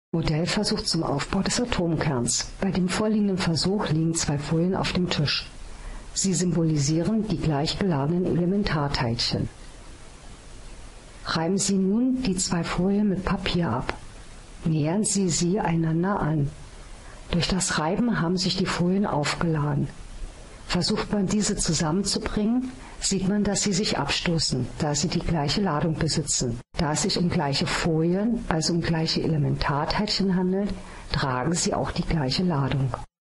Modellversuch zum Aufbau des Atomkerns. Bei dem vorliegenden Versuch liegen 2 Folien auf dem Tisch. Sie symbolisieren die gleich geladenen Elementarteilchen. Reiben Sie nun die 2 Folien mit Papier ab. Nähern Sie sie einander an. Durch das Reiben haben sich die Folien aufgeladen. Versucht man diese zusammenzubringen, sieht man, dass sie sich abstoßen, da sie die gleiche Ladung besitzen. Da es sich um gleiche Folien, also um gleiche Elementarteilchen handelt, tragen sie auch die gleiche Ladung.